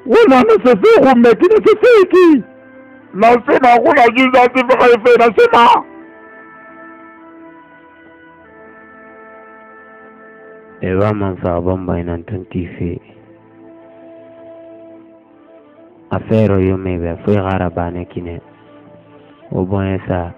Wala nasese kumeki naseseki. Nasema kuna juza sifika ife nasema. Ewa manfa bomba inantuntifi. Afero yomebe fwe garabane kine. Obonye sa.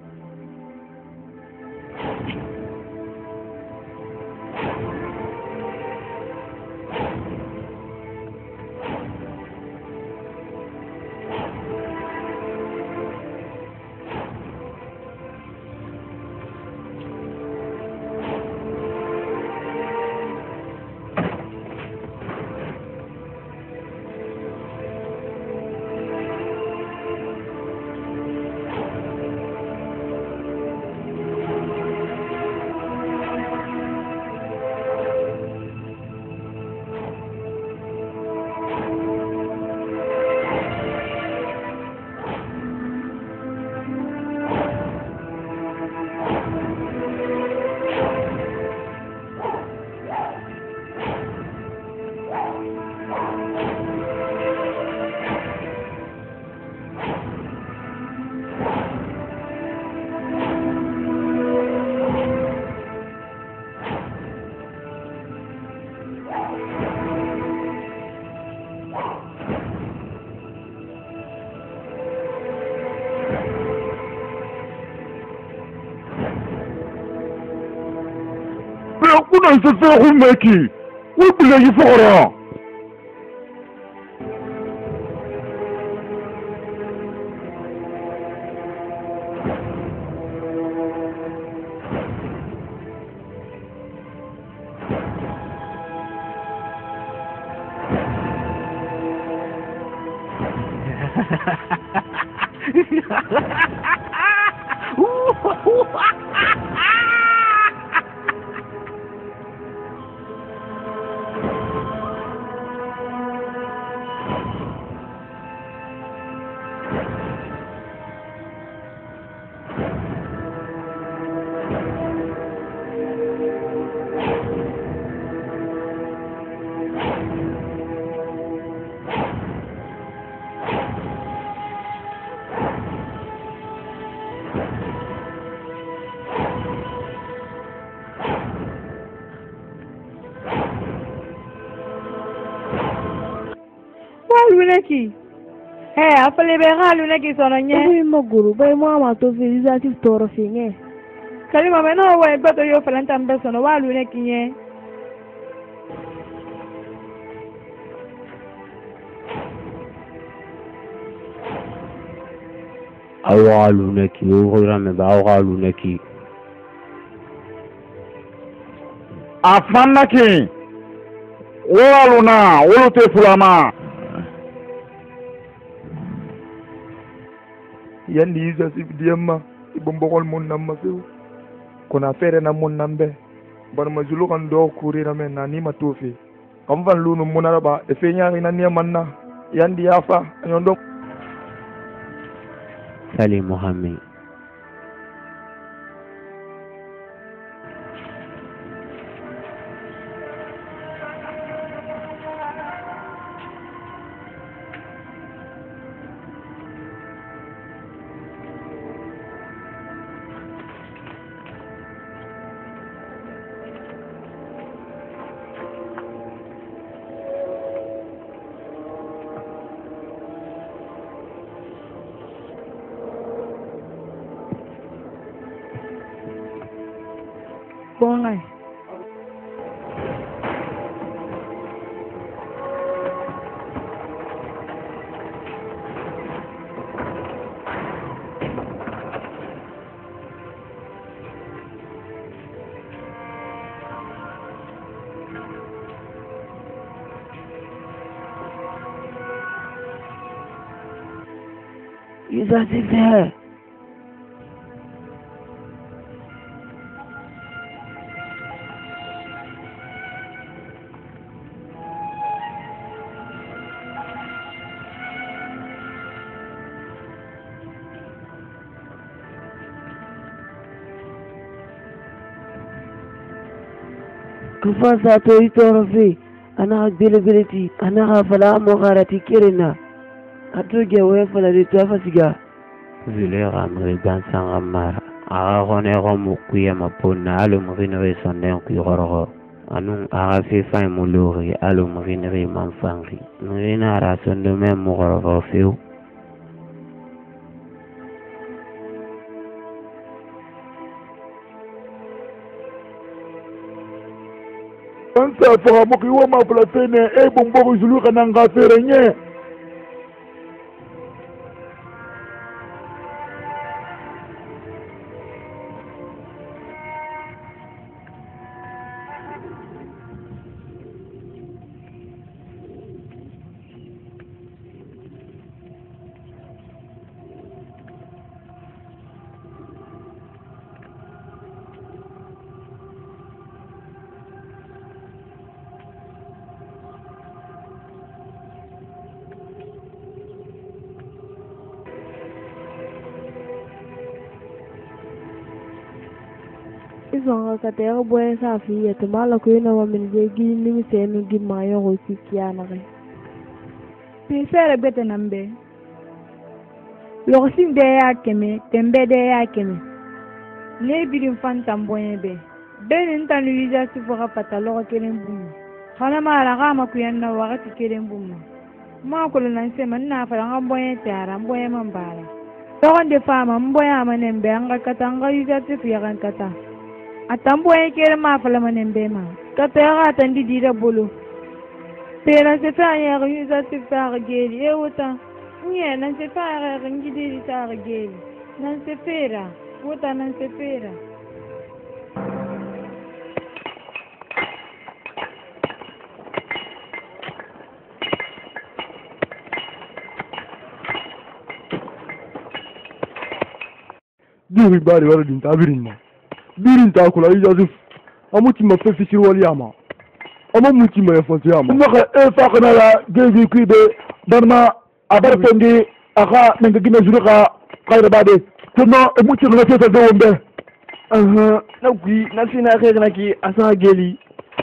Kuna nasese kumeki. Wibile yifora. Luneki. Apale bega luneki sono nye. Oui moguru, bay moi ma to félicitatif toro finge. Kalima meno wa gbato yo falanta mbe sono wa luneki nye. Awa luneki, ugora me ba awa luneki. Afanaki. Wala luna, wala te fulama. Yandi isa si diamma ibombokol mon namma few kona fere na mon nambe bar ma zulu kan do kurira men na ni matofi kam van lunu monara ba e fe nyaari na ni manna yandi yafa nyondo Sali Mohammed. Bongai. Isa si fe. Kufasa to itoro fi. ana belebeleti ana fala mo garati kirina atoge we fala de tafasiga zile ramri dan sangamara aga gone go mukuya mapona alo mrinre sonden ku gororo anun aga fe fa mulori alo mrinre manfangri mrina ra sondo me mo gororo feu Ansa fara moki wa ma platene e bombo zulu kana ngafere nye. Isonga katero boy sa fi et mala ko na wamin je gi ni senu gi mayo ko sikiana re. Pi fere bete nambe. Loxim de ya keme, tembe de ya keme. Ne bidim fan tamboye be. Ben tan luija si fora patalo kelen bum. Xana mala ga ma ku yanna wakati kelen bum. Ma ko lan se man na fa ngamboye tiara mboye mambala. Togon de fama mboya manembe anga katanga yuja si fi yakan kata. Atamboye kere ma fala manembe ma. Kata ya tandi dira bolo. Pera se fa ya yuja si fa geli e wota. Nye nan se fa ngidi sa geli. Nan se fera. Wota nan se fera. Diri bari wala din tabirin ma. Birin ta kula Joseph. Amuti ma fe fisir wali ama. Ama muti ma yafonti ama. Naka e fa kana la gezi kwibe barma abar fendi aka menga gina zulu ka kayra bade. Tuma e muti na fe do wombe. Na kui na sina khair na ki asa geli.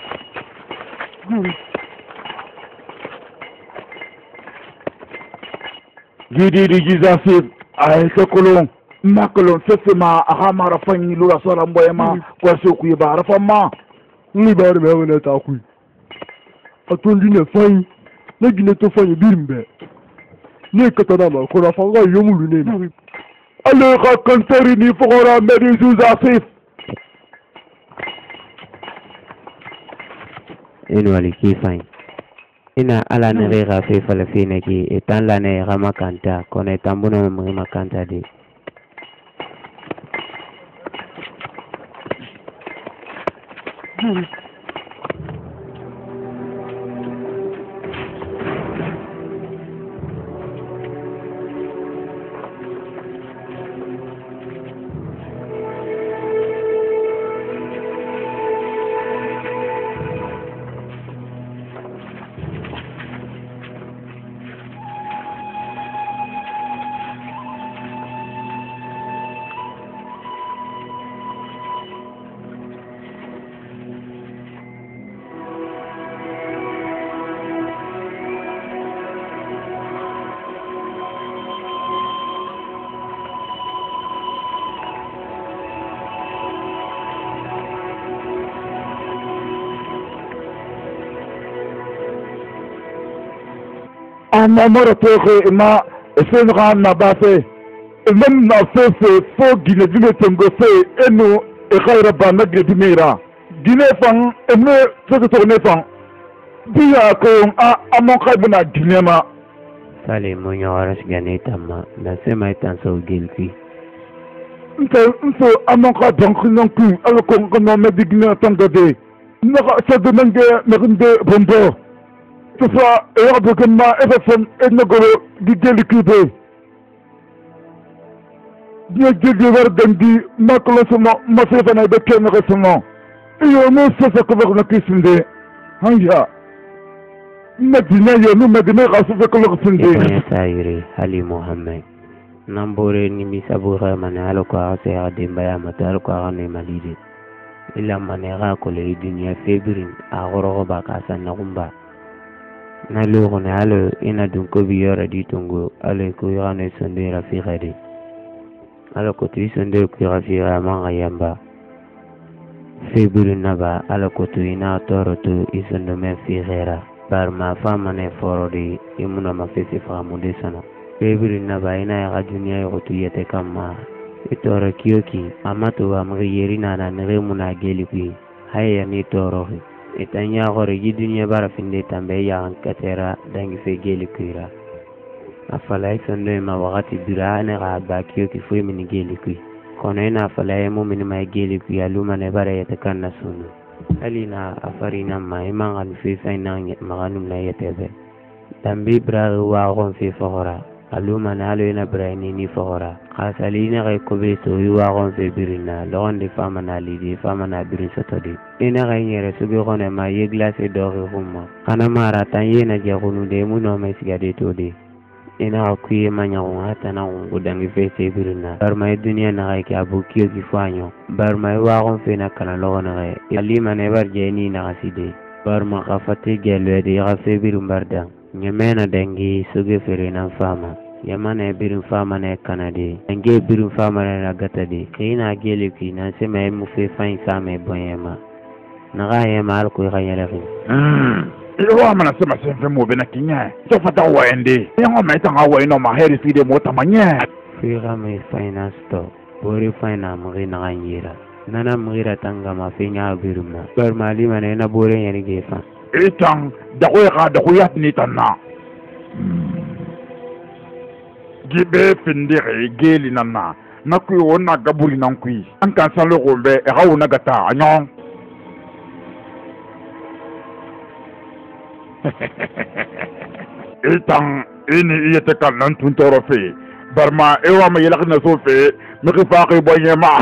Gidi di Joseph ay se kolon. Makolon sesema ahama rafanyi lura sala mboyema kwa soku yeba rafama Ni bari me wona ta kui. Atondi ne fanyi. Na gine to fanyi birimbe. Ne katana ma ko na fanga yomulu ne. ale ka kanteri ni fogora medi Joseph wali kifai ina ala nere gafe fala fine ki etan la ne gama kanta kone tambuno mo makanta de amamoro toke ma esenra na base même na fefe fo gine dine tengo fe eno e khayra ba nagre dimera dine fan eme fefe tourne fan dia ko amon khaybuna dinema sale mo nyawaras ganetama na sema itanso gilfi nso amon kha donc non plus alors qu'on no medigna tangade na sa de nange merinde bombo tufa e ma efefon enogoro di delikube dia jegi war dandi maklo sama masefana de kenga sama iyo no sesa ko bakna kisinde hanja medina yo no medina gasu ko lo kisinde sayri ali muhammad nambore ni misabura manalo ko ase adimba ya matal ko ane malide ila manera ko le dunia febrin agoro ba kasan na kumba na lugune alo ina dun ko biyora di tungo alo ko yana sonde rafiqa di alo ko tu sonde ko rafiqa manga yamba febru naba alo ko tu ina toro tu isondo men fiqera bar ma fama ne forodi imuna ma fesi famude sana febru naba ina ya dunia ko tu yete kama itoro kiyoki amato wa mriyeri na nere muna geli kui haya ni toro itanya gore gi dunia bara finde tambe ya katera dangi fe geli kuira afala isondo ma wakati dura ne ga ba kiyoki fu mini geli kui kono ina afala mu mini ma geli kui aluma ne bara yete kanna sunu alina afarina ma imangan fi fainang maganum na yetebe tambi bra wa gon fi fora aluma na alo ina braini ni fora khasalina ga kobe to wa gon fi birina lon de fama na lidi fama na birin sotodi ina ga nyere subi gone ma ye glace do humma kana mara tan yena je gonu de mu no mes gade to de ina ga kuye manya wata na ngu dangi fe se birina bar mai dunia na ga ki abu kiyo ki fanyo bar mai wa gon fe na kana lo na ga alima ne bar je ni na aside bar ma khafati gelo de ga fe birum barda nyemena dangi suge fere na fama yamane birum fama ne kanade nge birum fama na gatade kina gele ki na se mai mu fe fain same boyema na ga yema al ko ga yele fi Iwa mana sema semfe mo bena kinya. So fata waende. Yango maita nga waino maheri fide mo tamanya. Fira me finance to. Bori fina mri na ganyira. Nana mri tanga ma finya biruma. Bar mali mane na bore yani gefa. Itang dawe ga dawe ni tanna. Gibe findire geli nana. Nakui wona gaburi nankui. Ankan salo gombe e ga wona gata anyon. Itang ini iya tekan nan tuntoro fe barma ewa ma yelak na so fe mi khifaqi boyema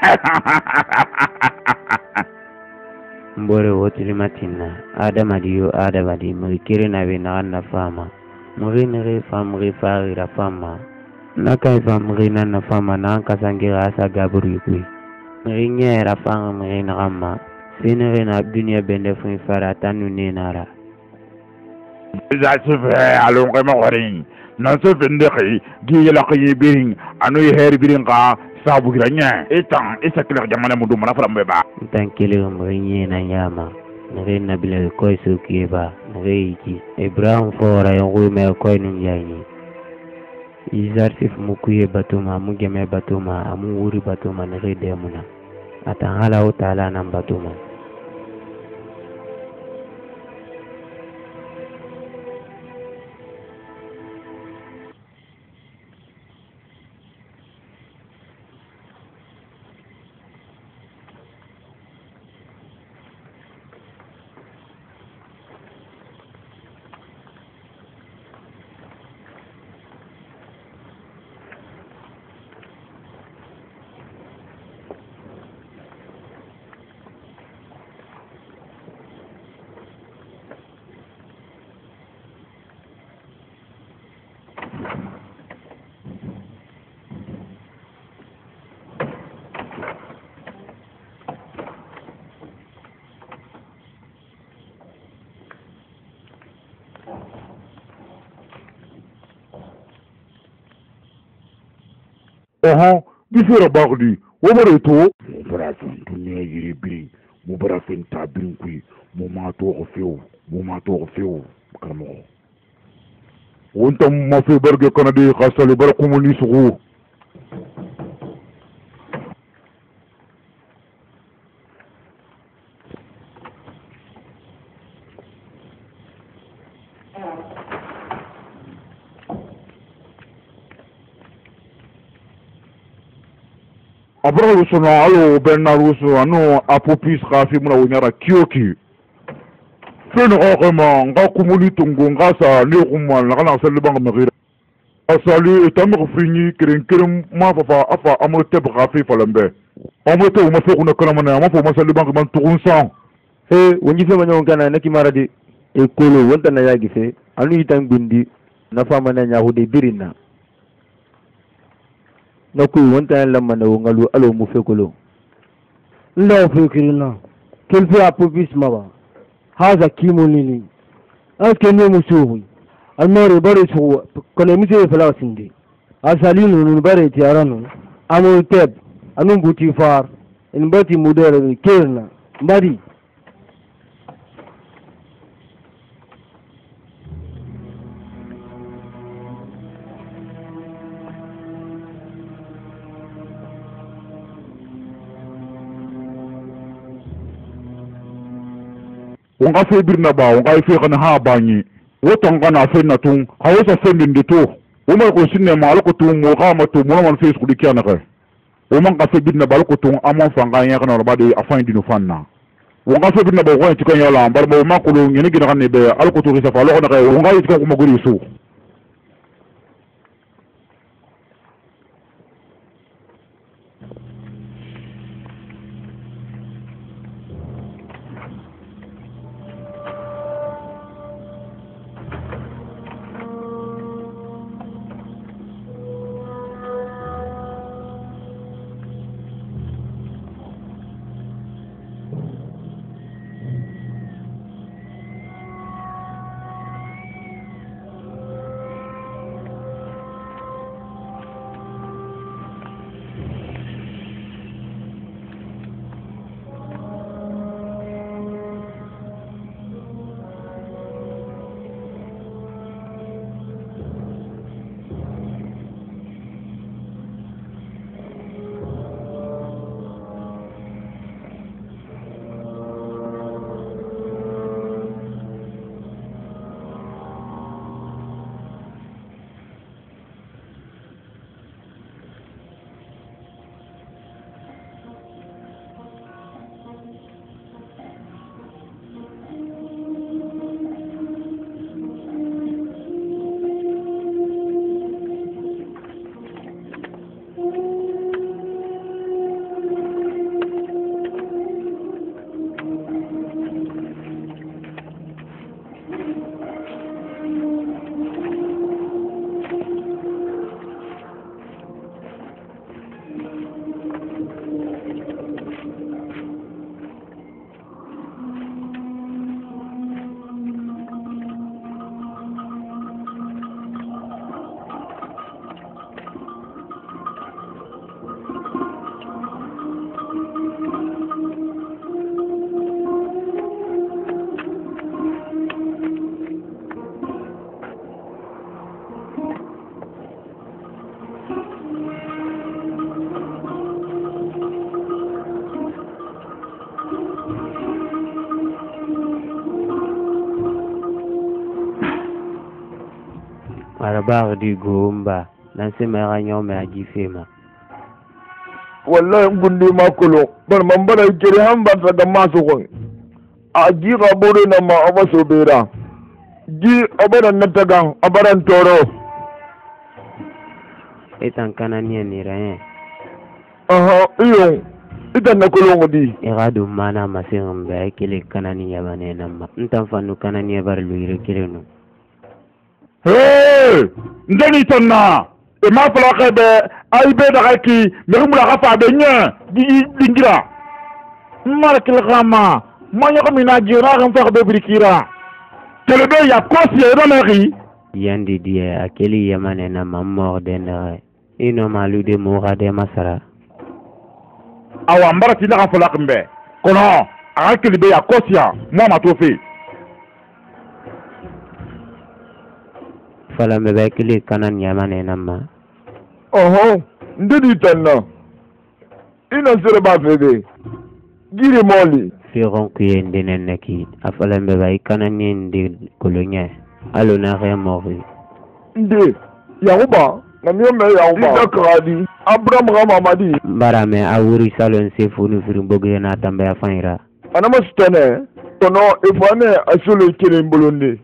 mbore wotili matina adama di mukiri na bina na fama muri ne fam rifari ra fama nakai fam rina na fama na kasangira asa gaburi kui rinye ra fam rina ramma sinere na dunia bende fun fara tanu ne nara za su fe alon kai ma warin nan su finde kai gi yela kai birin anu her birin ka sabu giranya etan isa kila jamana mudu mana fara mbeba tankele mrinye na nyama nare na bile koy su kiba nare iki ibrahim fora yongu me koy nun yanyi izartif mukuye batuma mugeme batuma amu wuri batuma nare demuna atan hala taala nan batuma Bifera bagdi wobare to operation dunia yiri biri mo bara fen ta birin kui mo ma to feu kamo wonta ma fe barge kanade khasale bar kumuni sugu abra rusono alo benna ruso ano apopis khafi muna wonyara kioki feno khama nga kumuli tungu nga sa ni khuma ngana sel bang magira asali etam khfini keren ma fa afa amote khafi falambe amote uma fe kuna kana mana ma fo masal bang man tugunsa he wonji fe manyo kana naki maradi e kolo wonta na yagi fe anu itan gundi na fa mana nya hude birina na kuy wonta lamma na ngalu alo mu fekolo ndo fikirina kelfi apopis maba haza kimulini aske ne musuhu almore bare su kone mise fala sinde asalinu nu bare tiarano amo teb anun buti far in bati mudere kirna mbadi wonga fe birna ba wonga fe kana ha banyi woton kana fe na tun hawsa fe ndin to woma ko sinne ma ko tun mo ga ma to mo man fe su dikya na ka woma ka fe birna ba ko tun amon fanga ya kana ba de afan dinu fanna wonga fe birna ba ko tikan yala bar mo ma ko lo ngene gina kanne be al ko to sa fa lo na ka wonga tikan ko ma gori su Arabar di gomba nan se mai ranyo mai agife ma wallahi gundi ma kulo bar man bara kire han ba ta masu kon a ji ga bore na ma aba so bera ji abaran na tagan abaran toro etan kanani ni ran aha iyo idan na kulo ngodi iradu mana masin ba kile kanani ya bane nan ma ntan fanu kanani bar luire kire no hey ndani tonna e ma fala ka be ay be da ki me mu la fa be nya di dingira markil khama ma nya ko mina jira kan fa be brikira tele be ya kosi e do mari yandi die akeli yamane na mammo den ino malude mo gade masara awa mbarati la fala kambe kono akeli be ya kosi ya mo ma to fe fala me be kili kanan yamane namma oho ndidi tanna ina sere ba fede giri moli fi ronkuye ndenen neki afala me be kanan ni ndi kolonya alo na re mori nde yahuba na miome yahuba ida kradi abraham ramamadi barame awuri salon se funu firimboge na tambe afanira anama stone tono ifane asolo kire mbolonde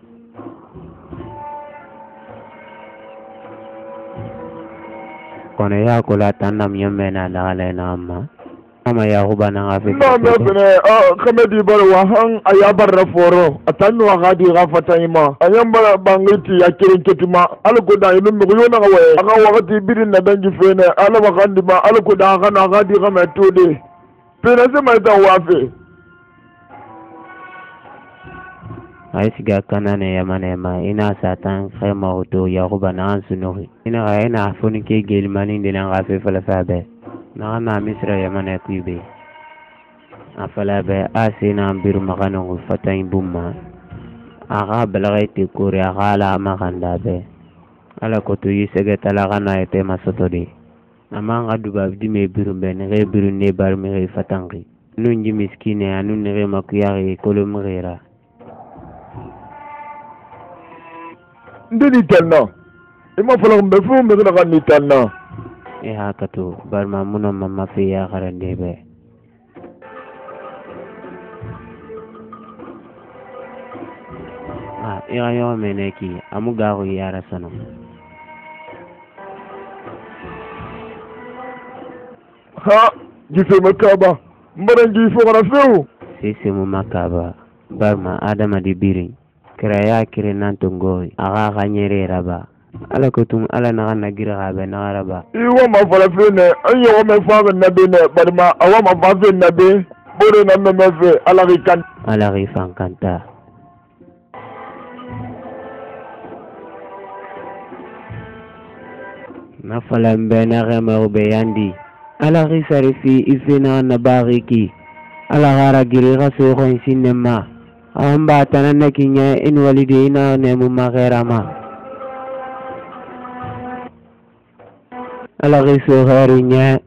kono ya kula tanam yemme na dale na amma ama ya huba na ngafi na me fene khamedi bar wa han ayabar raforo atanu gadi gafata ima ayamba bangiti ya kirin ketima alko da yinu mi yona gawe aga wakati birin na dangi fene ala wakandi ma alko da kana gadi gama tode fene se mai ta wafe ay siga kanane yamanema ina satan khema oto yakuba na sunuri ina ga ina foni ke gelmani dinan ga fe fala fabe na na misra yamane kuibe afala be asina bir magano fatan bumma aga balagaiti kuri aga la maganda be ala ko to yisege talaga na ete masotodi amanga duba dime biru ben re biru ne bar mi re fatangi nunji miskine anu ne re makuyari kolomrera ndini tanna ima fala mbe fu mbe na kan tanna e hakatu barma muno mamma fi ya garande be ira yo meneki amugaru yara sano ha gise makaba mbarangi fo kana feu sisi mu makaba barma adama di biri kiraya kire nantongoi aga ganyere raba ala kutum ala na gira gabe na raba iwa ma fala fene ayo wa me fa na be ne barma awa ma fa fe na be bore na me fe ala ri fankanta na fala mbena rema ubeyandi ala ri sarifi ifina na bariki ala gara girira so ko sinema amba tanana kinya in walidina ne mu magerama ala ri so harinya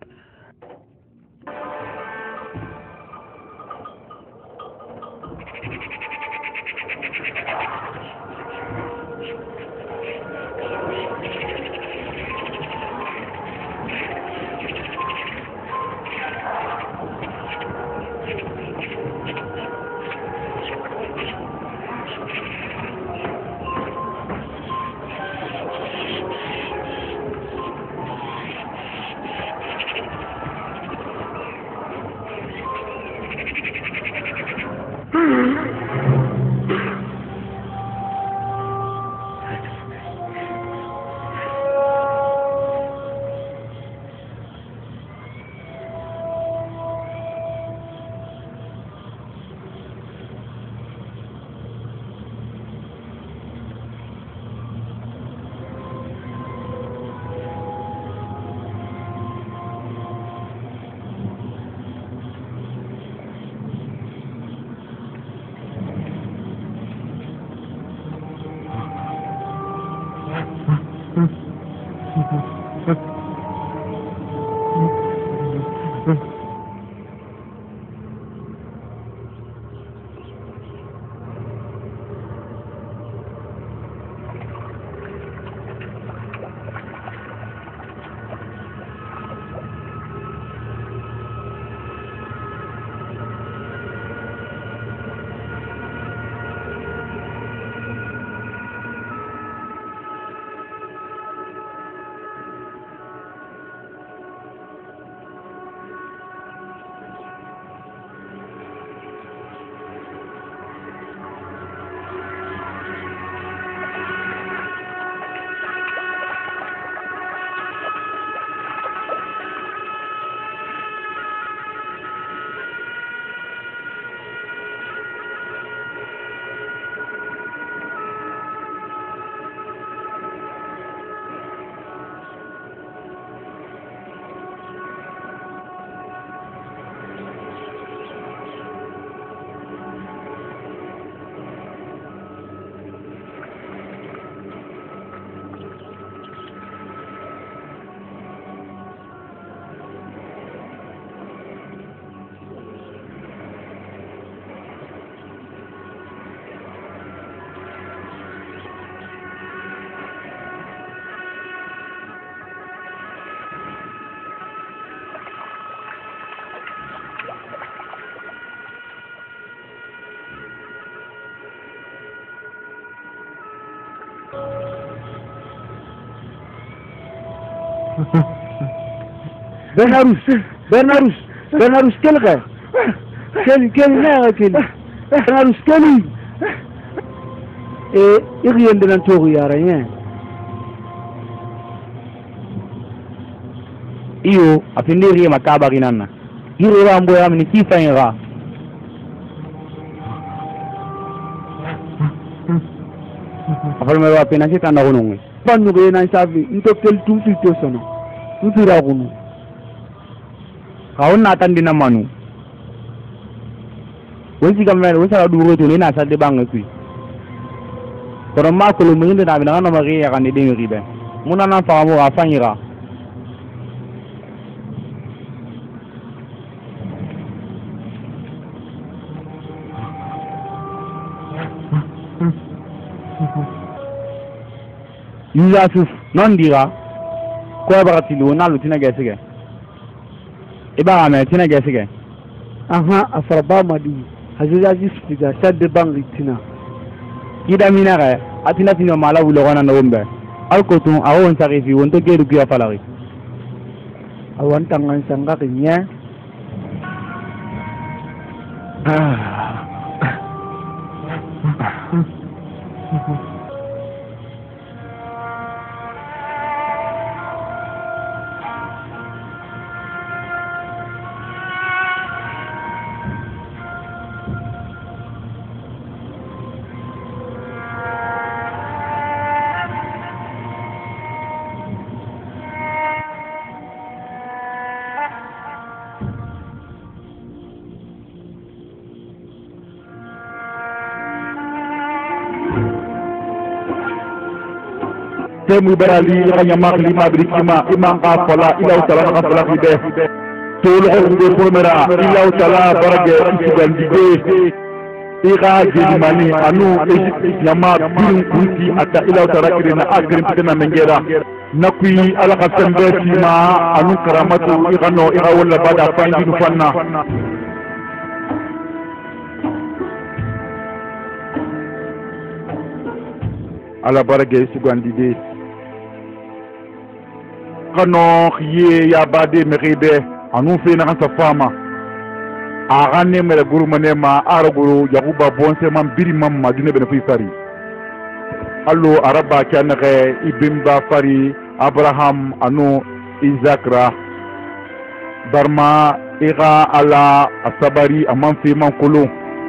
Bernarus, kelga. Kel na kel. Bernarus keli. Iriyen de nan toru yara yen. Iyo, apinde iriye makaba ginana. Iriye rambo ya mni kifa ira. afal me wa pena kita na gonong banyu ge na sabi into tel tum fi to sono utira gunu kaun na tan dina manu wonsi gamel wonsa du roto ni na sa de bang kui kono ma ko lu mun de na bi na ma ri ya kan de ngi be muna na fa mo afanyira Yusuf non dira ko bagati lu na lu tina gesige iba ma tina gesige aha afarba madi hajiza jisfiga sadde bangi tina ida minare atina tino mala wulo gona no mbe alkotu awon tarifi wonto gedu kiya falari awan tangan sanga kinya temu berali hanya makli mabri kima imam qafala ila utala qafala fi be tolu ko formera ila utala barage isugal dige iga jimani anu nyama birin kunti ata ila utala kirina agrim pitana mengera nakui ala qasambe kima anu karamatu igano iga wala bada fayndi nu fanna ala barage isugal dige kano ye ya bade meribe anu fe na kansa fama agane mere guru manema araguru yakuba bonse man biri man madine bena fi fari allo araba kanare ibimba fari abraham anu izakra barma ira ala asabari aman fi man kulu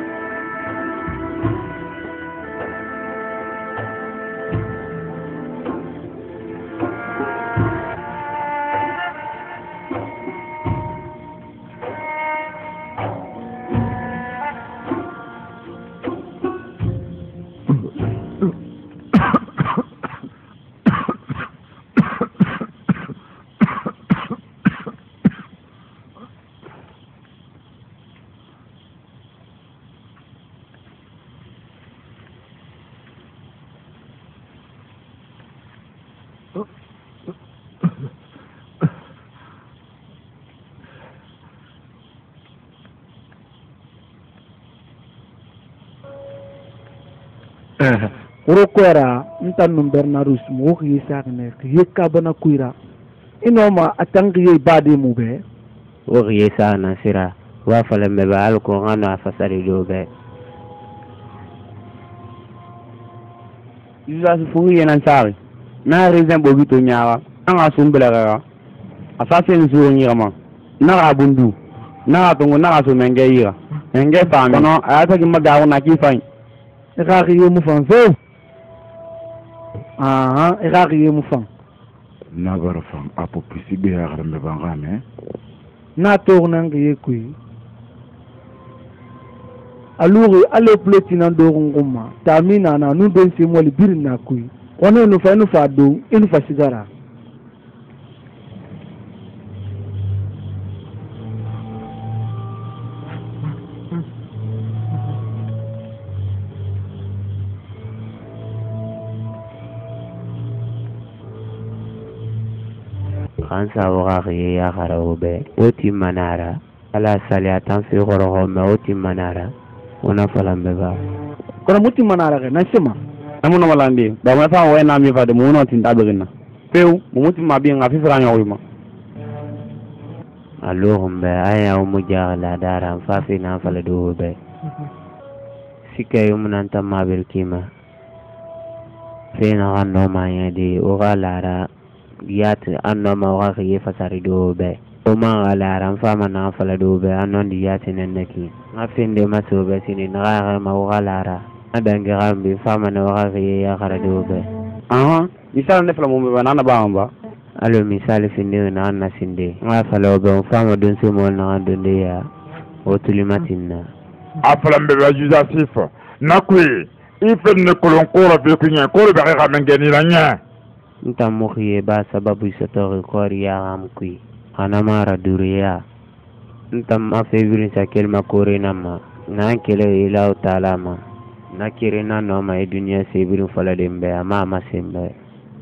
Urokwera ntanum Bernarus mo yisakne yeka bana kuira inoma atangi bade mube o yesa na sira wa fala me ba al ko ngano afasari dobe yuza su fu yenan sari na reason bogi to nyawa anga sumbela ga asasen su nyirama na abundu na tongo na so menge yira menge fami no ayata ki magawo na ki fain ekaki yo mufanzo aha ekaki yo mufan na barafam apo pisibe ya garambe bangame na tourna ngi kui aluri ale pleti na do nguma tamina na nu ben se moli birna kui wono no fa do inu fa sigara kansa waqi ya kharobe oti manara ala salatan fi ghoroho ma oti manara wana falambe ba kono muti manara ga nasima amuno malandi ba ma fa wena mi fa de muno tin tabirina pew muti ma bi nga fi franya oyuma alohum ba aya umujala dara fa fi na fala do be sikay umunanta ma bil kima fena ganno ma yadi o galara yat anno ma waqi fasari do be o ma galara fama na fala do be anno di yat neneki afinde maso be sini na ma galara adangirambi fama na wakaki ya karadobe misal ne fala mo be nana ba alo misali finde na anna sinde nga fala obe fama don se mo na donde ya otulimatina afala mbebe juza sifo nakwi ife ne kolon kora be kunya kora be ga mengeni la nya ntamukhie ba sababu isotori kori ya amkui anamara duriya ntam afebiri sa kelma kore nama na kele ila talama na kirina no ma e dunia sebiru fala dembe ama sembe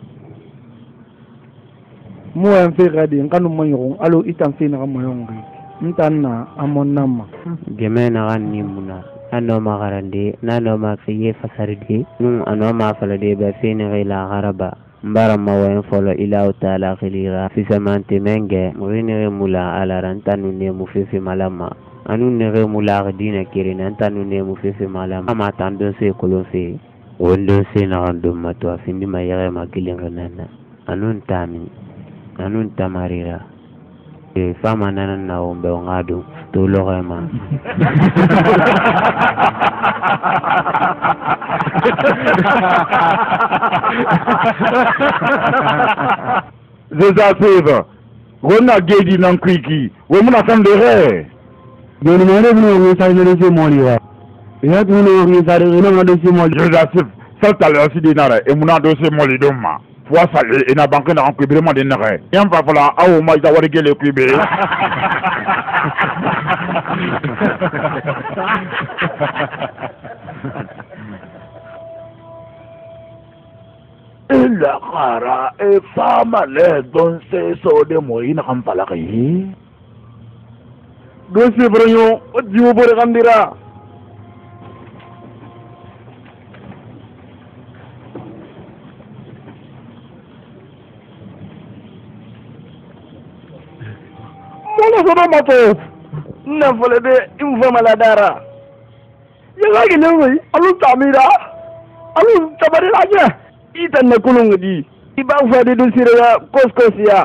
mo en fe gadi nganu moyo alo itam fe na moyo ngi ntanna amon nama gemena ganni muna ano magarande nano ma fiye fasaridi nun ano ma fala de ba fe ni ila garaba mbara mawen folo ila taala khilira fi samante menge murini mula ala rantanu ne mu fi malama anu ne mula dina kirina antanu ne mu fi malama ma tando se kolo fe wondo se na randum matwa findi ma yare ma kilinganana anun tamarira e fama nana na ombe ngadu to lorema Zeza seva wona gedi nan kwiki wo muna san de re doni mare mu sa ne se moliwa ya tu no ngi sa de no ngado se moli Zeza sev salta le osidi nara e muna do se moli do ma wasa ina banque na ko birema de nare yam fa fala awu ma da wari gele ku be illa qara e fama le don se so de moyina kam falaki do se branyo o jiwo bore kandira Sono mato na fole de informa la dara yalla gi lewi alu tamira alu tabari laje itan na kulung di iba fa de do sira koskosia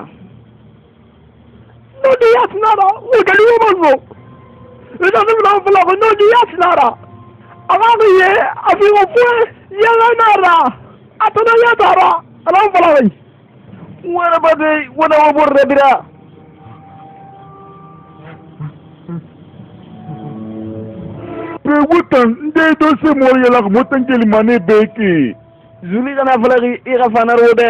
no di asnara o gali mo mo ida de la fala no di asnara ama ye afi mo fue yalla nara atana ya dara ala fala wi wala bade wala wo borre bira wutan nde do se mo yela ko motan jeli mane beki zuli kana falaki I ga fanar wode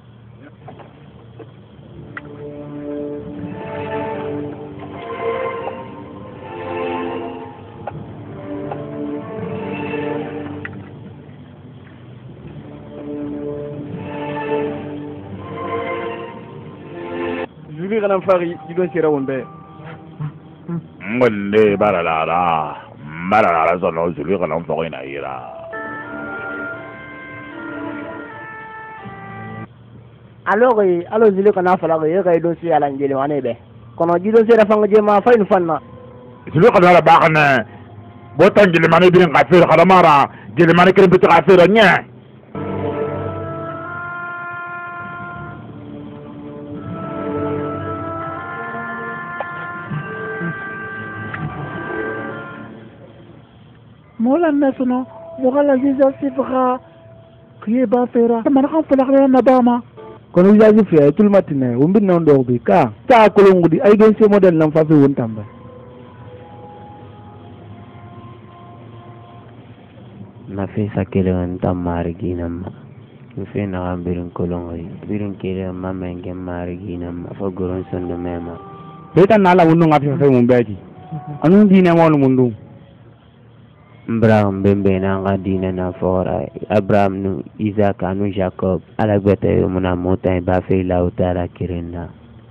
zuli kana fari dido sira wonbe ngole barala marara zono zulu kana mfoko ina ira alo zulu kana fala ko yega do si ala ngeli wane be kono jido se rafa ngaje ma faynu fanna zulu kana la bakana botan gele mane birin kafir kala mara gele mane kirim bitu kafir nya مولا الناسنا وغلا جيزا سيفخا كيبا فيرا من خان فلقنا نباما kono jaji fi ay tul matine wo mbin non do bi ka ta ko ngudi ay gen se model nam fa fi won tamba na fi sakele on tamari ginam fi na ambirin kolongoy birin kele mama ngem mari ginam fa goron sondo mema beta nala wonno ngati fa mum beji anu dine wol mundu Abraham bembe na nga dina na fora Abraham nu Isaac anu Jacob ala gbeta yo muna mota ba fe la utara kirenda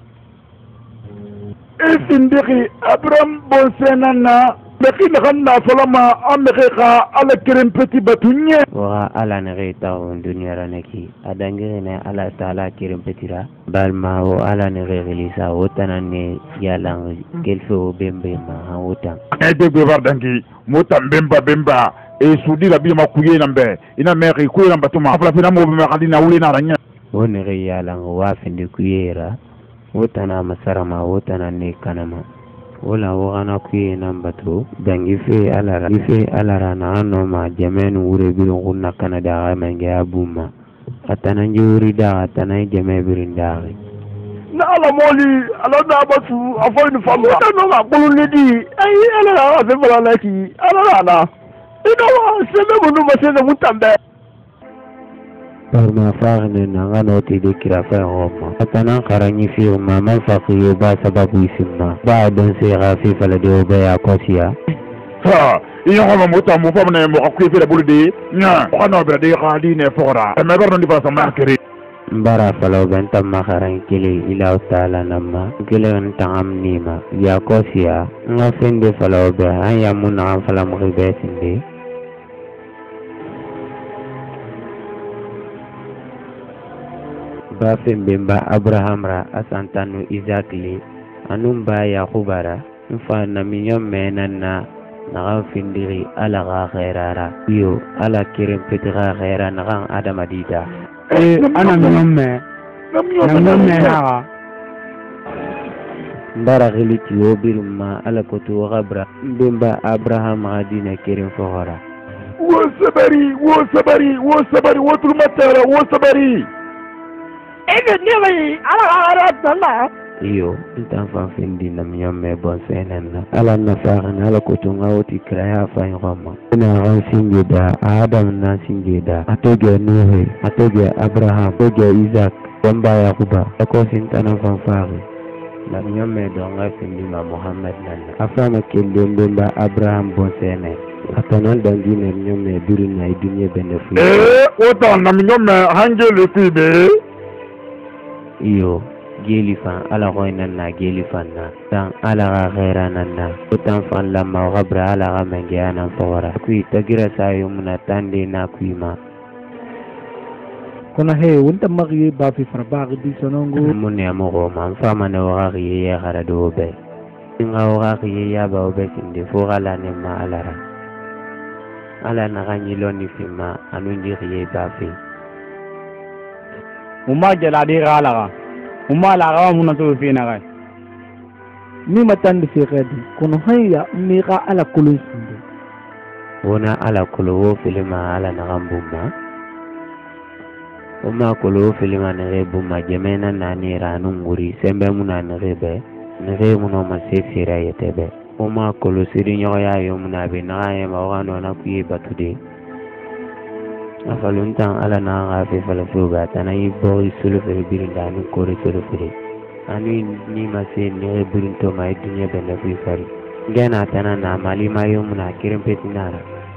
Sindiki Abraham bonsenana Bekin khanna falama amekha ala kirim petit batunye wa ala nereta on dunia raneki adangere na ala taala kirim petira balma o ala nerelisa otanane yalang kelfo bembe ma otan ede gbevar dangi motam bemba e sudi la bima kuye nambe ina meri kuye namba tuma afla fina mo be khadina wuli na ranya onere yalang wa finde kuyera otana masarama otanane kanama wala wagana kuye nambatu dangi fe alara na anoma jamen wure birin kunna kana da menge abuma atana njuri da atana jame birin da na ala moli ala da batu afoi ni famu ta no ma bulu ni di ai ala na fe bala na ki ala na ino wa sebe bunu ma se da mutambe parma fagne na ngano ti de kira fa homa atana karanyi fi umma faqiyo ba sababu isimma ba don se gafi fala de obaya kosia ha iyo ko mo tamu famna mo ko fi da bulde nya ko no be de khadi ne fora me barno di fa sama kiri mbara fala benta makaran kili ila taala namma kile ntangam nima ya kosia nga fende fala be aya muna fala mo be sinde ba fembemba Abraham ra asantanu Isaac li anumba Yakubara mfa na minyo menana na findiri ala ga khairara yo ala kirim petira khaira na kan adama dida ana minyo ha ndara giliti obiruma ala kotu gabra mbemba Abraham adina kirim fohara wo sabari wo tulmatara wo sabari ene newe ala tala iyo ntan fa fendi na miyome bon senena ala nafaran ala kotunga oti kraya fa ngoma na ran singeda adam na singeda atoge nuhe atoge abraham atoge isaac wamba yakuba ako sintana fa fari na miyome donga fendi ma muhammad nana afama kende mbemba abraham bon sene atana dangine miyome durina idunya benefu otan na miyome hangele fibe iyo gelifan ala koyna na gelifan na tan ala ga khaira nanna utan fan lamma gabra ala ga mangana fawara kui tagira sayo muna tande na kuima kona he wonta magi ba fi farba di sonongo mun ya mo ma fama na wa gi ya khara do be nga wa gi ya ba be tinde fo gala ne ma ala na ganyi loni fima anu ndi ri ba fi umma jala de gala umma la ga mun to fi na ga ni matan fi gadi kono hayya mi ga ala kulun sunde wona ala kulu filima ala na gambuma umma kulu filima ne rebuma jemena na ni ranu nguri sembe muna ne rebe ne re muno ma se sira yetebe umma kulu siri nyoya yo muna be na ya ma wa no na kuye batude afaluntan ala na ga fe fala fuga tanay boy sulu fe birinda ni kore sulu fe ani ni ma se ne birinto mai dunya benda fi fari gana tana na mali mayo muna kirin petinara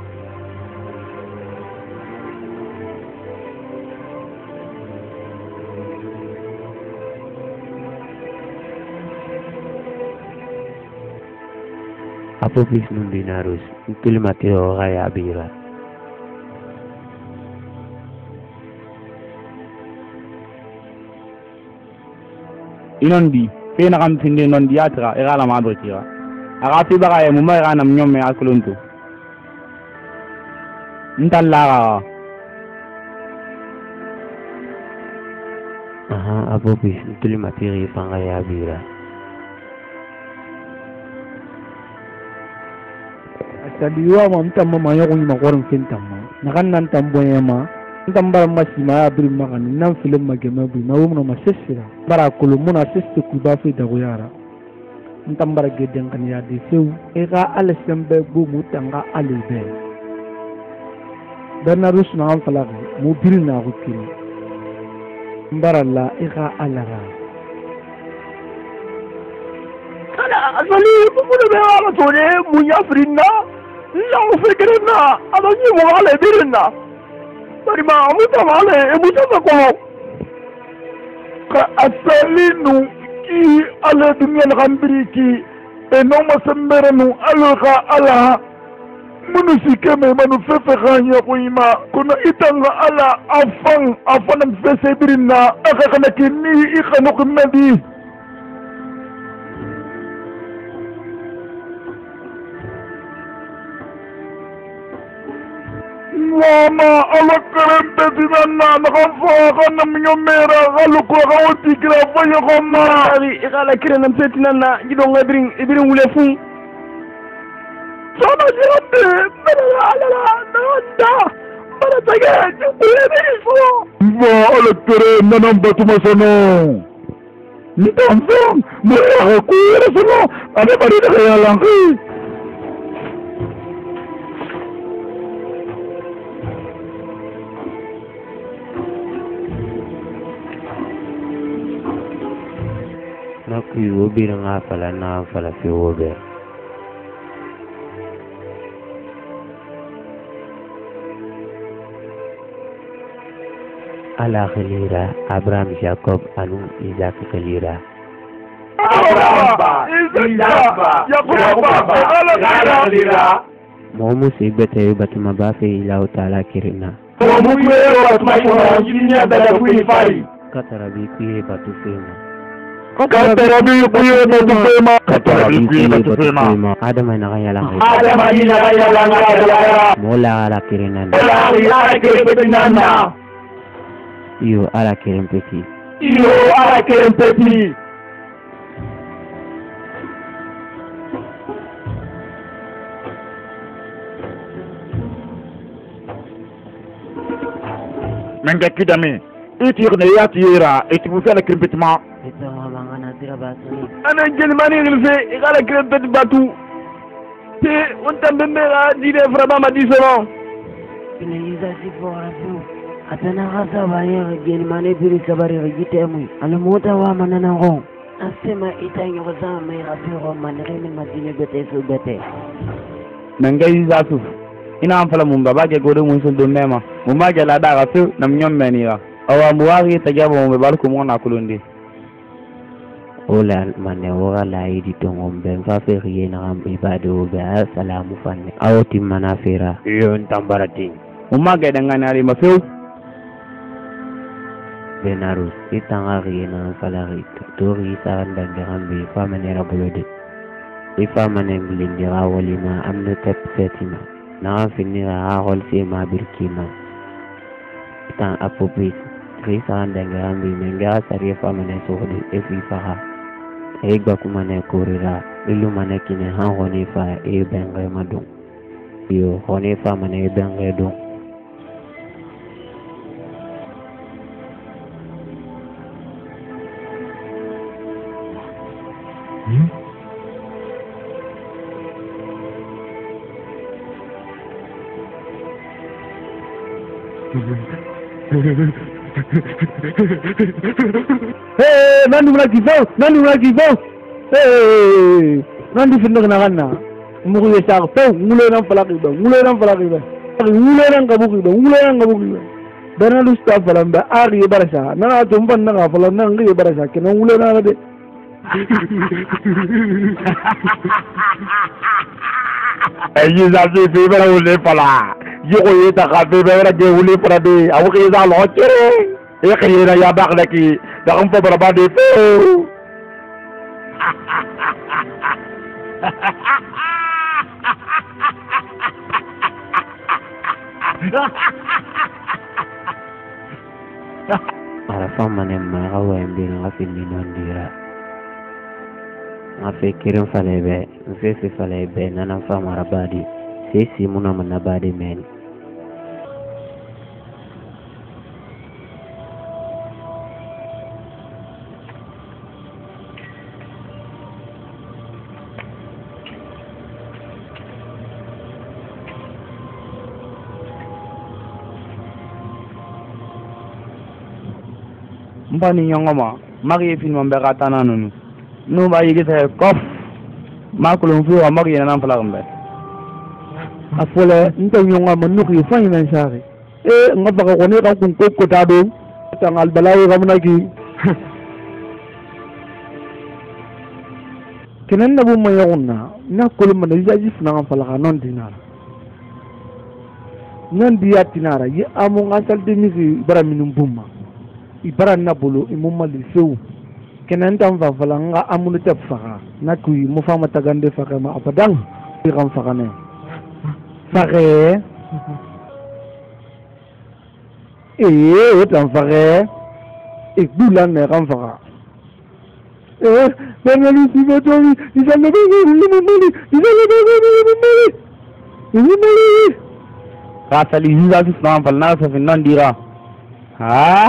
apo bis nun dinarus tul mateo gaya abira inondi fe na kam finde non diatra e gala ma brikira aga fi baga e mumma ga nam nyome akuluntu ntalla aha apo bis tul materi fanga ya abira asaliwa ma mtamma ma yogo ni ma gorin fintamma na kan nan tamboyema tambara masima abri magani nan film magema bi mawumno masessira bara kulumuna sesse ku ba fi daguyara tambara geden kan ya de sew e ga alasembe bu mutanga alibe dana rusna am falagi mu birina ko kiri mbara la e ga alara kala asali bu be wala to ne mu yafrinna la fikirna adani mu wala birina bari ma amuta wale emuta ko ka asalinu ki ala dunya ngambiri ki eno masamberanu alqa ala munu sikeme manu fefe khanya ko ima kuna itanga ala afan fese birina aka kana kini ikhanu qmadi mama ala karante dinanna nakafo kana mnyomera galuko gawotikira fanya koma ari igala kirena mpetinanna jidonga ibirin wulefu sono jirande ala nanda bala tage jukuyebifo mbo ala kere nanam batuma sono nitamfam mura kuyera sono ade bari daga yalangi nakui wobir nga fala na fala fi wober ala khalira Abraham Jacob anu Isaac khalira Momu sibete batuma bafe ilahu taala kirina katarabi kuye batufema Adam ay nakayalang mula ala kirinan iyo ala kirimpeti menga kidame itirne yatira etibufela kirimpetma ana jelmani ngilfe igala kirempeti batu te wontambe mbera dine frama madisono ina yiza sifo abu atana gasa baye jelmani biri kabari gitemu ala mota wa manana go asema itanyo gasa mai rabiro manene madine bete so bete menga yiza su ina amfala mumba bage godo mun sun do mema mumba jala da gasu nam nyom meniya awa muwari tajabo mumba balku mona kulundi ola mane wala idi tongom ben fa feriye na am ibado be assalamu fanne awti manafira yon tambarati umma ga dangana ri mafu benaru itanga ri na falari tori saranda ngambe fa mane rabulode ifa mane ngilindira walima amna tap setima na finira ha holse ma birkima tan apopis ri saranda ngambe menga sari fa mane sohde efi fa Ega kumane kurira ilu mane kine han honifa e benga madung yo honifa mane benga dung Nandu lagi bau. Nandu finna kana mugu ye sa pe ngule nan falaki ba ngule nan gabu ba dana lu sta falamba ari barasa nana to mban na falan nan ngi barasa kenan ngule na de ayi za fi bara wule fala yugo ye ta ka be bara ge wule fala de awki za lo kere e khira ya baqlaki da am fa bara ba de fo arafa mane ma gawa mbir ngafini nondira ngafe kirim falebe mfefe falebe nana fa marabadi sisi muna manabadi men mbani nyongoma magi fin mambe katana nunu nu ba yigite kof makulum fi wa magi nan flagambe afole nta nyongoma nuki fanyi men sari ngaba ko ne ka kun ko tado tangal balawi gamnagi kenen na bu mayuna na kulum na jaji fna falaga non dinara non diatinara yi amu ngasal de misi bara minum bumma ibara na bolo imumma liseu kenan tan fa falanga amunu te faga na kuyi mu fama tagande faga ma abadan gam faga ne fage o tan fagɛ bula ne kan faga bɛngali siga tobi isale Kasali Yuza si sama falna sa finan dira. Ha?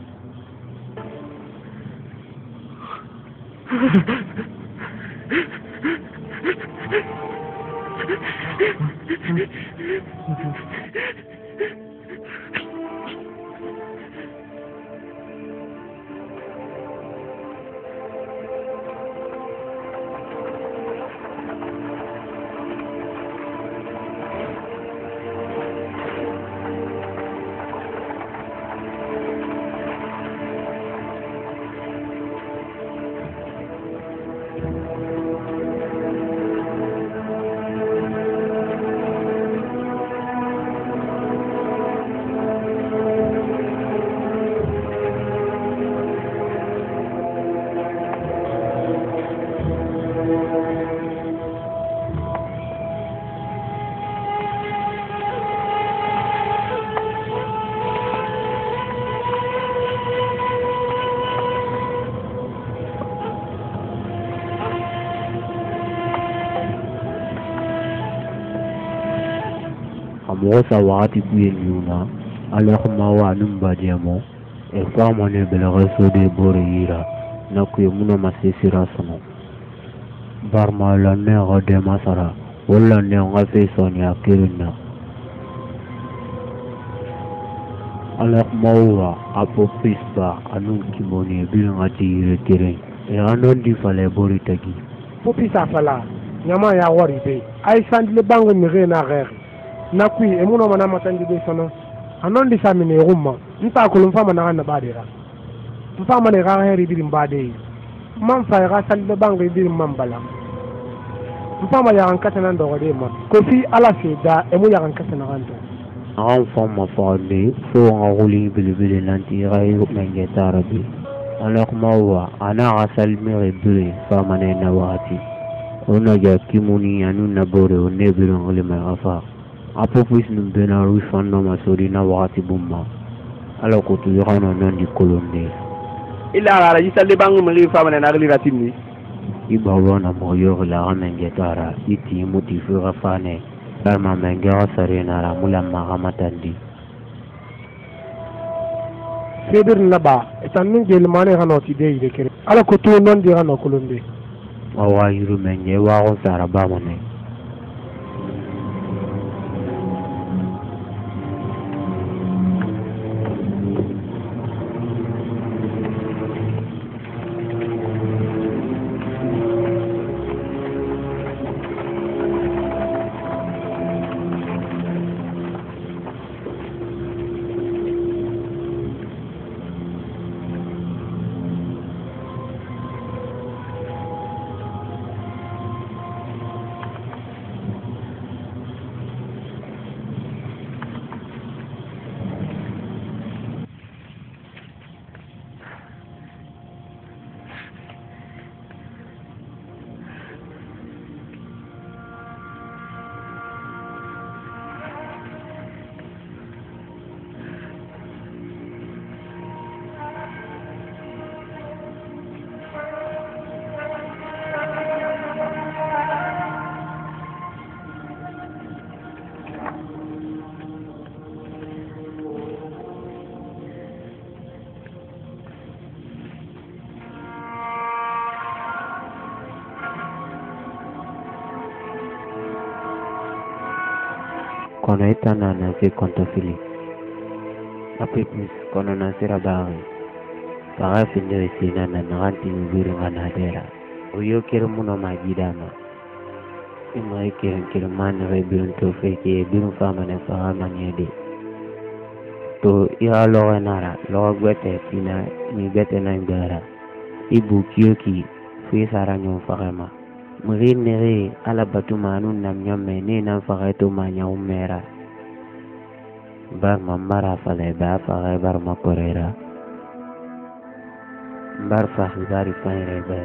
Mɔgɔ sa wagati ku ye ɲu na alahuma wa num bajemo e fama ne belaga so de bore yira na ku ye muna masisira sono barma la ne ga de masara wala ne nga fe sonya kirina alahuma wa apo pispa anu kimoni bil ngati yire kirin e anon di fale bori tagi popisa fala nyama ya wari be ay sandle bango ni rena gere nakui emuno mana matandi be sono anon di samine rumma nta ko lum fama na badira mfama ne ga heri birim bade man fa ga sandle bango birim man bala mfama ya hankata nan do de ma ko fi ala se da emu ya hankata na ganto an fama fa de fo nga huli bilibili nanti rayu menge tarabi ala kuma wa ana asal mere bire fama ne na wati ona ja kimuni anu na bore o ne biro ngole ma afa apopis num bena rufan no masori na wati bumma ala ko tu yohana nan di kolonde ila ala yisale bangu mri fama na nagli ratini ibawo na moyo la menge tara iti muti fura fane darma menge asare na ra mula mahamatandi sedir naba etannin gelmane hanoti de ide kere ala ko tu non di hano kolonde wawa yiru menge wa ko sara ba mane kono etana na se konto fili ape plus kono na sera bari para finde sina na nanti ubiri ngana dera uyo kero muno majidama imai kero man rebirun to feke birun fama na fama nyede to ya lo nara lo gwete tina mi bete na ngara ibu kiyoki fi saranyo fama Merinere ala batu manu nam nyome ne na fagato manya umera bar mamara fale ba fagai bar makorera bar fahidari fanere ber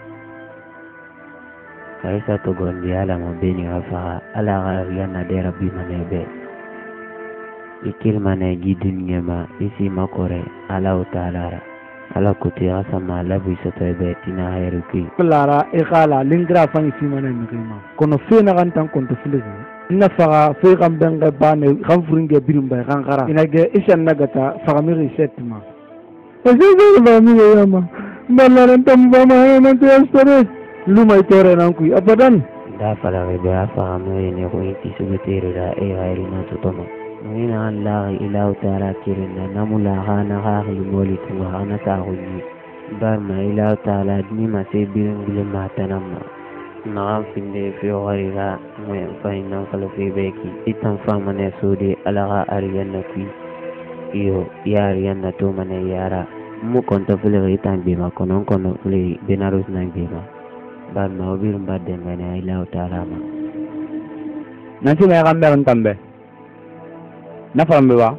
kaisa to gondi ala mabeni afa ala yana dera bimanebe ikilmane gidunyema isi makore ala utalara ala kuti asama labu soto be tina heruki lara ikhala lingra fangi simana ngima kono fena kan tan konto filezi ina faga fe kan benga bane kan furinge birimba kan kara inage ishan nagata faga mi setma asese ba mi yama malaran tamba ma na testare luma itore nanku abadan da fala be afa mi ne ko iti subetere da e hayri na totomo ina Allah ila ta'ala kirina namula hana hahi moliku hana ta'uni barma ila ta'ala ni ma se birin gile mata namma na finde fi gharira me fa inna kala fi beki itan fa mane sudi alaga ariyanna ki iyo yari yanna to mane yara mu konta fule itan bima konon kono fule benarus na bima barma obir mbadde ngane ila ta'ala ma nanti me gambe ntambe na fambe ba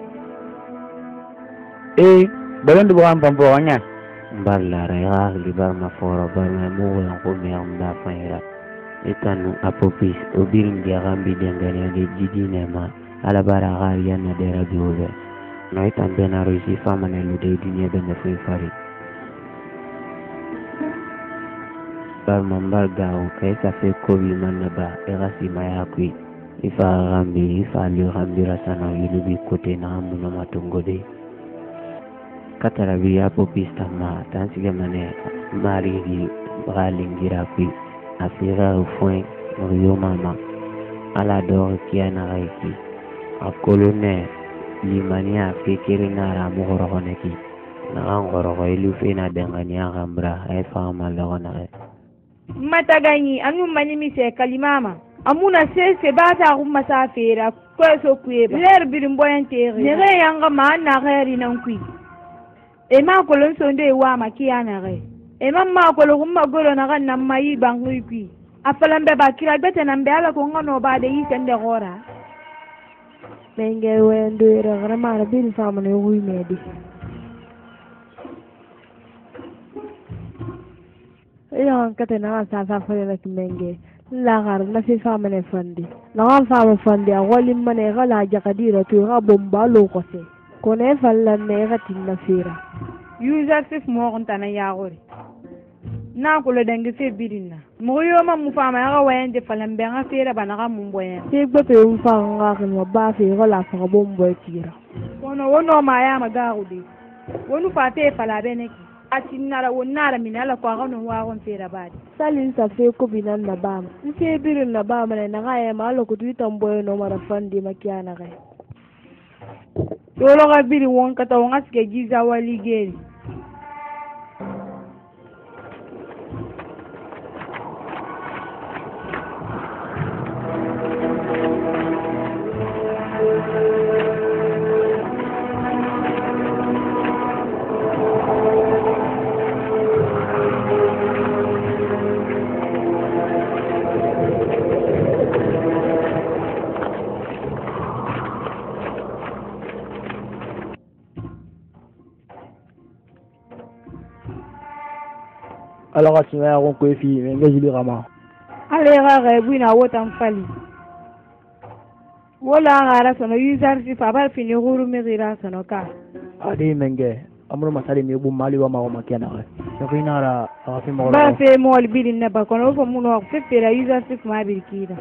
balan du bukan pampo nya balla raya libar ma foro bar ma mo yang ko me am da faira itanu apopis obirin dia gambi dengane de jidine ma ala bara gariya na de rabiove no itan benaro si famane lu de dunya ben fu fari bar mambar gawo kay sa fe ko bi man ba erasi mayakui ifa gambi ifa li gambi rasana yilubi kote na muna matungode katara biya popista ma tansiga mane mari di balingira kui afira ufuen muriyo mama ala dor kiana raiki akolone limania fikiri na ramoro honeki na ngoro ko ilu fina dengania gambra ay fama lona matagani anu manimi se kalimama amuna se bata rumma safira ko so kueba ler birim boyante ne yanga ma na gari nan kui e ma kolon so nde wa makiana re e ma kolon rumma golo na kan nan mai bangui kui afalambe bakira bete nan be ala ko ngono ba de yisende gora menge wendo ira grama bil famane wi medi yan katena sa fale la menge la gar na fi famane fandi la fama fandi a wali mane gala jakadira tu ga bomba lo ko se kone falla ne ga tinna fira user sif mo on tana ya gori na ko le dangi fe bidina mo yo ma mu fama ga wayende falambe ga fira bana ga mumbo ya se gbe un fa ga ko ba fe gala fa bombo tira kono wono ma ya ma ga gudi wonu fate fala beneki atinara wonara minala kwa gano wa gon fera badi salin sa fe ko binan na bam nse birin na bam na ga ya malo ku tuitan boy no mara fandi makiana ga yolo ga biri won kata won aske giza wali geri alors tu vas on ko fi mais ngeli rama ale ga buina wotan fali wala ngara sono user si fa bar fini guru mi gira sono ka ade menge amro masale mi bu mali wa ma kiana ga so kinara afi mo ba fe mo al bidin na ba kono fo muno fe fera user si ma bir kida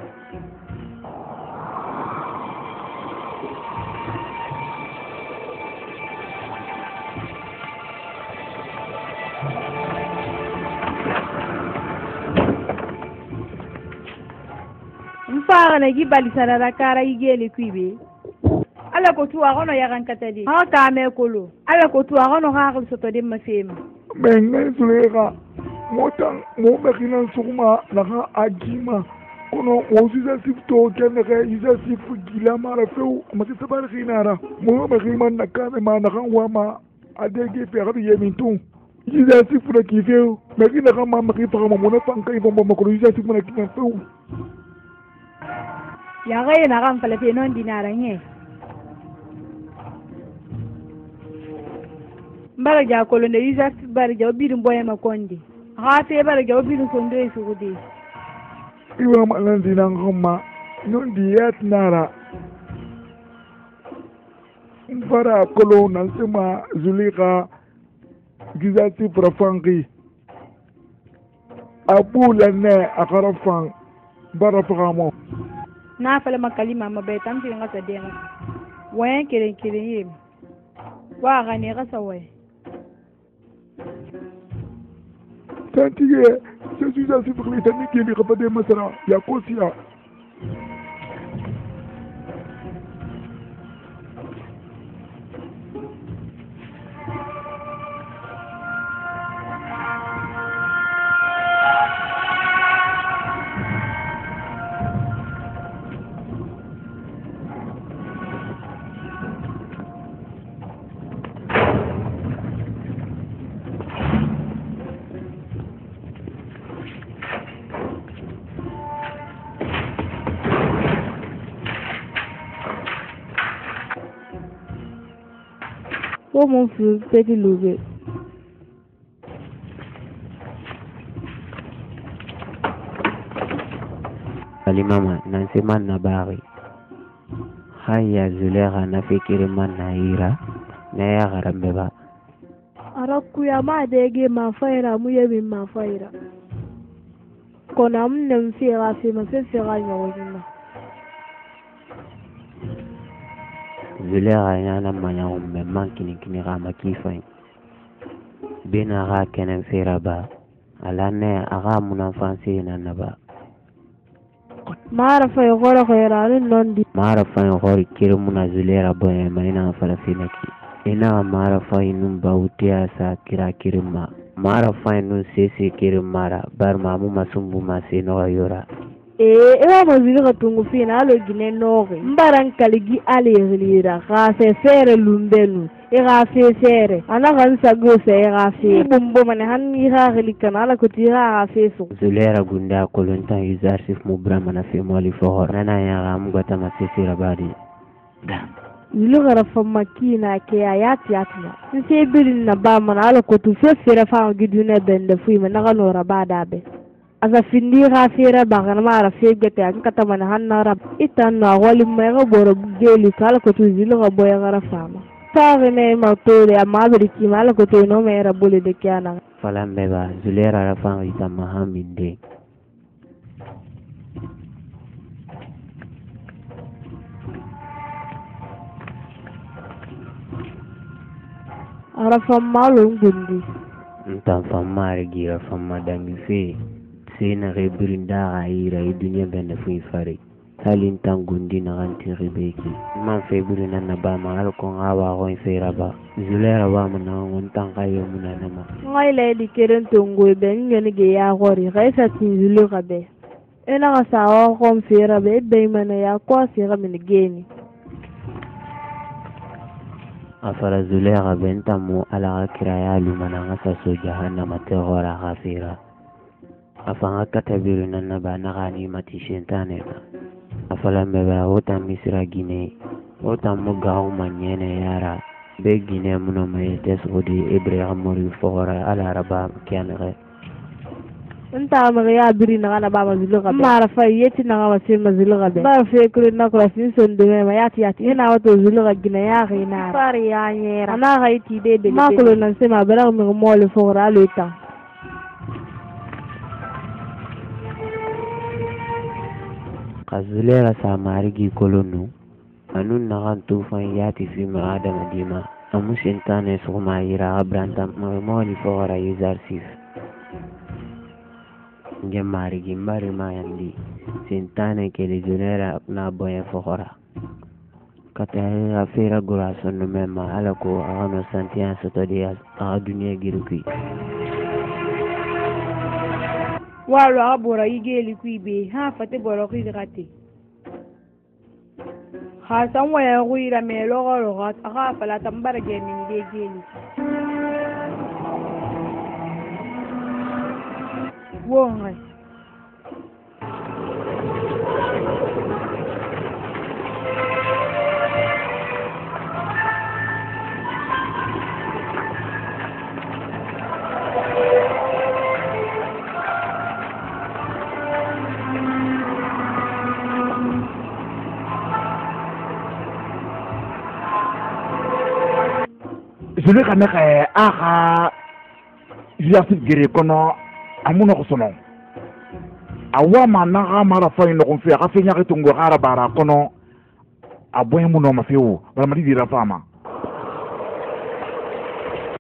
fara na gibali sarara kara igele kwibe ala ko tuwa gono ya kan katadi ha ka me kolo ala ko tuwa gono ha ko soto de masema men ngai suleka motan mo be kinan sukuma na ha ajima kono osisa sifto kenne ka isa sifu gila mara feu amati tabar kinara mo be kiman na ka ma na kan wa ma adege fe ga yemin tu isa sifu na kifeu me kina ka ma ma ki pa mo na pan kai bomba ko isa sifu na kinan feu ya ga na kan fala fe non dinara nye mbara ja kolo ne user bar ja obirin boye makondi ha fe bar ja obirin kondo e sugudi iwa ma nan dinan gomma non diyat nara bara kolo nan sema Zulika gizati profangi abu lane akarafan bara fagamo na fala makalima mabetam tinga sa denga wayan kirin yim wa gane ga sawai tantige je suis à suivre les techniques qui me rappellent masara ya kosia Oh mon fils, petit louvet. Alimama nanseman na bari haya Zulera na fikiri man na ira na ya garambe ba Arakuya ma dege mafaira muyebi mafaira kona mne mfira fi mafira nyawina Zulera yana manya umme mankini kini gama kifai bina ga kenen fira ba alane aga munafansi na naba mara fay gora khayranin nondi mara fay gori kirmuna Zulera boye maina falafinaki ina mara fay num bautia sa kira kirma mara fay nun sesi kirmara bar mamu masumbu masino yora ewa mazili katungu fina alo gine noge mbaran kaligi ali ghilira khafe fere lumbenu khafe fere ana gansa gose khafe bumbo mane hanni ghili kanala kutira khafe su Zulera gunda kolonta yuzarsif mubrama na fi moli fohor nana ya gamgata masisi rabadi Zulera famakina ke ayati atna nse birin na ba mana ala kutu fere fa gidune bende fuima na gano rabada be asa findi khafira bagana mara fegete an kata man hanna rab itan na wali mega boro geli kala ko tu zilu ga boya gara fama tagene ma tole amma bari ki mala ko to no me rabule de kyana falambe ba Zulera rafan ita mahaminde arafa malo ngundi ntan famare gira famma dangi fe sina rebrinda gaira idunya bende fu ifari halin tangundi na ganti rebeki man febri na naba ma alko ngawa ko ifera ba Zulera ba mana ngontan kayo muna nama ngai le di keren tongo be ngene ge ya gori gaisa tin zulu gabe ena ga sa o ko fera be be mana ya ko sira min geni afara Zulera benta mu ala kiraya lumana ngasa so jahannama te gora khafira afanga katabiru na ba na gani mati shentane afala mbeba ota misra gine ota muga manyene yara be gine muno mai tesodi Ibrahim mori fora ala raba kyanre nta ma ya biri na kana baba Zulera mara fa yeti na ga wase Zulera be ba fe kuri na kula sin son de ma yati ina wato Zulera gine ya gina fari ya nyera na ga iti de ma kulo na se ma bara mi mo le fora lo ta Zulera sa marigi kolonu anun nagan tufan yati fi ma adam dima amu shentane suma ira abranta moli fora yuzarsif nge marigi mbari mayandi shentane ke Zulera na boye fora kata afira gura sonu mema alako agano santian sotodia a dunia giruki walo abora igeli kuibe ha fate boro kuigate ha sanwa ya kuira melo goro gat aga fala tambara geni de geli wonga zule kana ka aha yasif gere kono amuno ko sono awa mana mara fa ino ko fe ka fe nya ke tungo gara bara kono aboy muno ma fewo bala mari dira fama